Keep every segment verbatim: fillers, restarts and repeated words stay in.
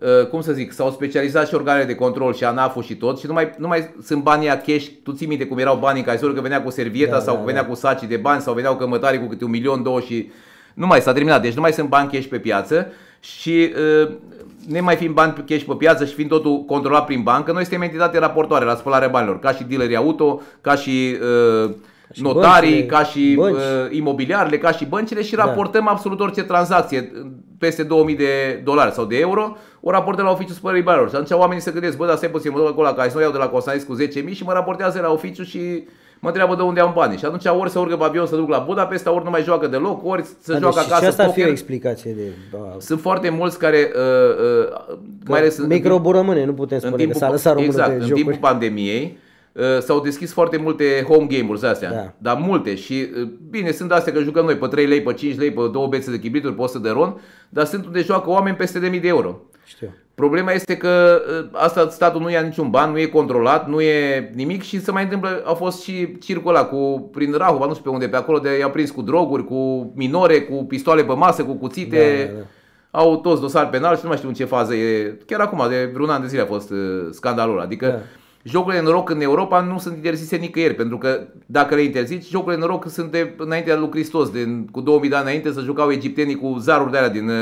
cum să zic, s-au specializat și organele de control și ANAF-ul și tot și nu mai, nu mai sunt banii a cash. Tu ții minte cum erau banii în cazul că venea cu servieta, da, sau da, venea da. cu sacii de bani sau veneau cămătarii cu câte un milion, două și nu mai s-a terminat. Deci nu mai sunt bani cash pe piață și ne mai fiind bani cash pe piață și fiind totul controlat prin bancă, noi suntem entitate raportoare la spălarea banilor, ca și dealerii auto, ca și uh, și notarii, băncile, ca și uh, imobiliarele, ca și băncile și raportăm da. absolut orice tranzacție peste două mii de dolari sau de euro, o raportăm la oficiul spălării banilor. Și atunci oamenii se gândesc, bă, dar stai puțin, mă duc acolo la casino, iau de la Constantin cu zece mii și mă raportează la oficiu și mă întreabă de unde am banii. Și atunci ori să urcă pe avion să duc la Budapesta, ori nu mai joacă deloc, ori să joacă acasă. Și asta ar fi o explicație de... Sunt foarte mulți care... Uh, uh, mai ales microbul rămâne, nu putem spune că s-a lăsat românul exact, de în jocuri. timpul pandemiei uh, s-au deschis foarte multe home game-uri astea, da. dar multe și uh, bine, sunt astea că jucăm noi pe trei lei, pe cinci lei, pe două bețe de chibrituri, pe o sută de ron, dar sunt unde joacă oameni peste de mii de euro. Știu. Problema este că asta statul nu ia niciun ban, nu e controlat, nu e nimic și se mai întâmplă, a fost și circul ăla cu, prin Rahova, nu știu pe unde, pe acolo, de i-au prins cu droguri, cu minore, cu pistoale pe masă, cu cuțite, da, da, da. Au toți dosar penal și nu mai știu în ce fază e, chiar acum, de vreun an de zile a fost scandalul ăla, adică da. jocurile de noroc în Europa nu sunt interzise nicăieri, pentru că dacă le interzici, jocurile de noroc sunt de înaintea lui Hristos, de, cu două mii de ani înainte să jucau egiptenii cu zaruri de alea din...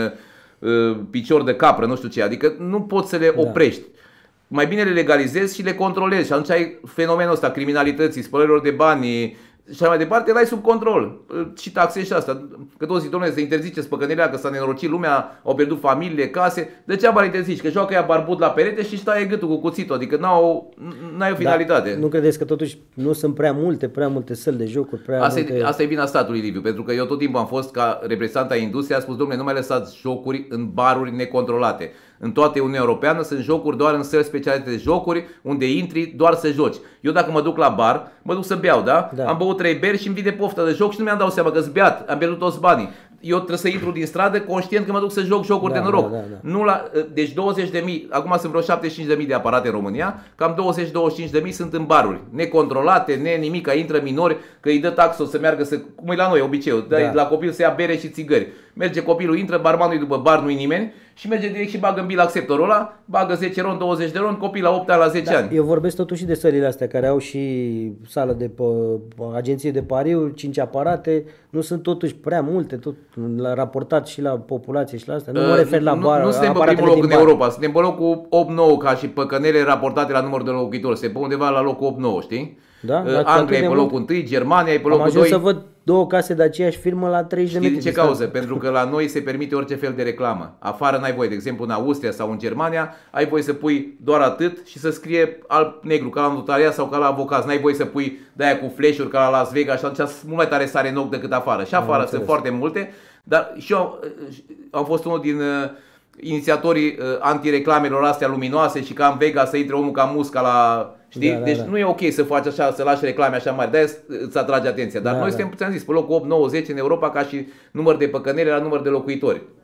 picior de capră, nu știu ce, adică nu poți să le oprești. Da. Mai bine le legalizezi și le controlezi și atunci ai fenomenul ăsta, criminalității, spălărilor de bani și așa mai departe, îl ai sub control. Și taxezi și asta. Că toți zic, domnule, să interziceți păcănelea, că s-a nenorocit lumea, au pierdut familiile, case. De ce am interzici? Că joacă ea barbut la perete și stai gâtul cu cuțitul, adică n-au, n-ai o finalitate. Da, nu credeți că totuși nu sunt prea multe, prea multe săli de jocuri? Prea asta, multe... e, asta e vina statului, Liviu, pentru că eu tot timpul am fost ca reprezentant a industriei, a spus, domnule, nu mai lăsați jocuri în baruri necontrolate. În toată Uniunea Europeană sunt jocuri doar în săli specializate de jocuri, unde intri doar să joci. Eu dacă mă duc la bar, mă duc să beau, da? da. Am băut trei beri și îmi vine poftă de joc și nu mi-am dau seama că sunt beat, am pierdut toți banii. Eu trebuie să intru din stradă conștient că mă duc să joc jocuri da, de noroc. Da, da, da. Nu la, deci douăzeci de mii, acum sunt vreo șaptezeci și cinci de mii de aparate în România, cam douăzeci douăzeci și cinci de mii sunt în baruri, necontrolate, ne nimic, intră minori, că îi dă taxul să meargă să, cum e la noi obiceiul, da. la copil să ia bere și țigări. Merge copilul, intră, barmanul după bar, nu-i nimeni și merge direct și bagă în bil acceptorul ăla, bagă zece ron, douăzeci de ron, copil la opt ani, la zece da, ani. Eu vorbesc totuși de sălile astea care au și sală de pe, agenție de pariuri, cinci aparate, nu sunt totuși prea multe, tot la raportat și la populație și la astea. Nu mă refer la bar. Nu, nu suntem pe primul loc în Europa, suntem pe locul opt nouă ca și păcănele raportate la număr de locuitori, se pe undeva la locul opt nouă, știi? Da? Anglia e pe locul unu, Germania e pe locul doi. Am ajuns să văd două case de aceeași firmă la treizeci de metri. Știi din ce cauză? Pentru că la noi se permite orice fel de reclamă. Afară n-ai voie, de exemplu în Austria sau în Germania, ai voie să pui doar atât și să scrie alb-negru, ca la notariat sau ca la avocat. N-ai voie să pui de-aia cu flash-uri ca la Las Vegas și atunci mult mai tare sare în ochi decât afară. Și afară sunt foarte multe, dar și eu am fost unul din inițiatorii uh, antireclamelor astea luminoase și ca în Vegas să intre omul ca musca la... Știi? Da, da, deci da. Nu e ok să faci așa, să lași reclame așa mari, de-aia îți atrage atenția. Dar da, noi suntem, da. ți-am zis, pe locul opt, nouă, zece în Europa ca și număr de păcănele la număr de locuitori.